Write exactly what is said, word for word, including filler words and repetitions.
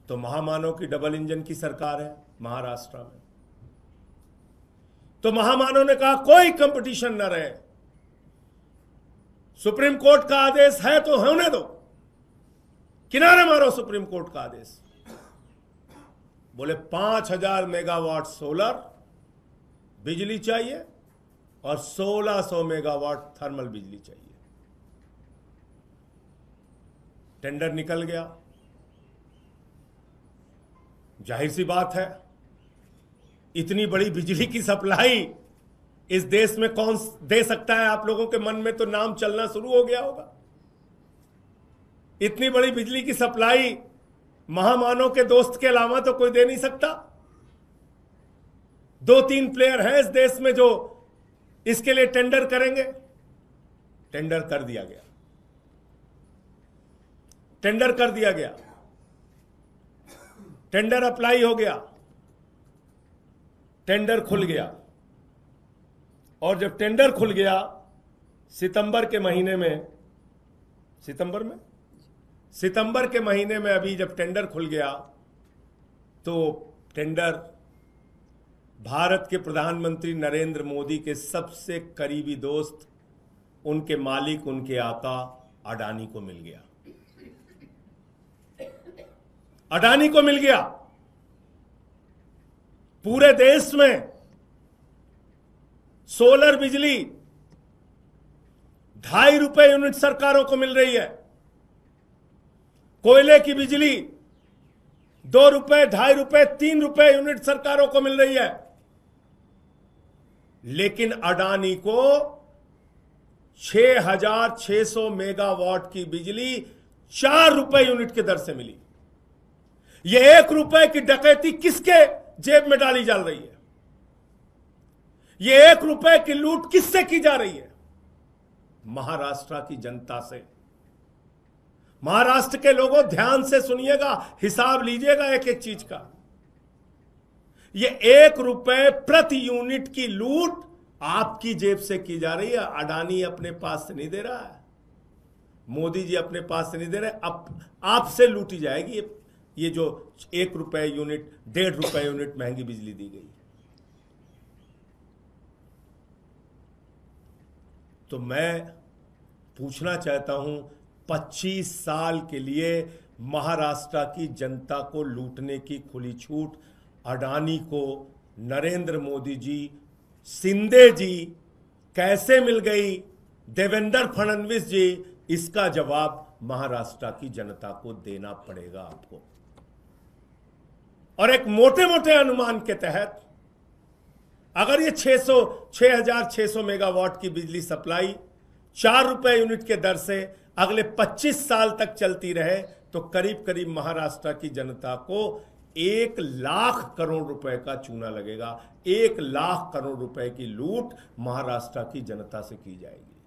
तो महामानव की डबल इंजन की सरकार है महाराष्ट्र में। तो महामानव ने कहा कोई कंपटीशन न रहे, सुप्रीम कोर्ट का आदेश है तो होने दो, किनारे मारो सुप्रीम कोर्ट का आदेश। बोले पांच हजार मेगावाट सोलर बिजली चाहिए और सोलह सौ मेगावाट थर्मल बिजली चाहिए। टेंडर निकल गया। जाहिर सी बात है, इतनी बड़ी बिजली की सप्लाई इस देश में कौन दे सकता है? आप लोगों के मन में तो नाम चलना शुरू हो गया होगा। इतनी बड़ी बिजली की सप्लाई महामानव के दोस्त के अलावा तो कोई दे नहीं सकता। दो तीन प्लेयर हैं इस देश में जो इसके लिए टेंडर करेंगे। टेंडर कर दिया गया, टेंडर कर दिया गया, टेंडर अप्लाई हो गया, टेंडर खुल गया। और जब टेंडर खुल गया सितंबर के महीने में, सितंबर में सितंबर के महीने में अभी जब टेंडर खुल गया तो टेंडर भारत के प्रधानमंत्री नरेंद्र मोदी के सबसे करीबी दोस्त, उनके मालिक, उनके आका अडानी को मिल गया। अडानी को मिल गया। पूरे देश में सोलर बिजली ढाई रुपए यूनिट सरकारों को मिल रही है। कोयले की बिजली दो रुपए, ढाई रुपए, तीन रुपए यूनिट सरकारों को मिल रही है। लेकिन अडानी को छह हजार छह सौ मेगावाट की बिजली चार रुपए यूनिट की दर से मिली। यह एक रुपए की डकैती किसके जेब में डाली जा रही है? यह एक रुपए की लूट किससे की जा रही है? महाराष्ट्र की जनता से। महाराष्ट्र के लोगों ध्यान से सुनिएगा, हिसाब लीजिएगा एक एक चीज का। यह एक रुपए प्रति यूनिट की लूट आपकी जेब से की जा रही है। अडानी अपने पास से नहीं दे रहा है, मोदी जी अपने पास से नहीं दे रहे, अब आपसे लूटी जाएगी ये, ये जो एक रुपए यूनिट, डेढ़ रुपए यूनिट महंगी बिजली दी गई। तो मैं पूछना चाहता हूं, पच्चीस साल के लिए महाराष्ट्र की जनता को लूटने की खुली छूट अडानी को नरेंद्र मोदी जी, शिंदे जी कैसे मिल गई? देवेंद्र फडणवीस जी, इसका जवाब महाराष्ट्र की जनता को देना पड़ेगा आपको। और एक मोटे मोटे अनुमान के तहत अगर ये छह सौ छह हजार छह सौ मेगावाट की बिजली सप्लाई चार रुपए यूनिट के दर से अगले पच्चीस साल तक चलती रहे तो करीब करीब महाराष्ट्र की जनता को एक लाख करोड़ रुपए का चूना लगेगा। एक लाख करोड़ रुपए की लूट महाराष्ट्र की जनता से की जाएगी।